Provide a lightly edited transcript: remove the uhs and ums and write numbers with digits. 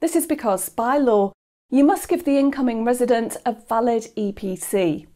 This is because, by law, you must give the incoming resident a valid EPC.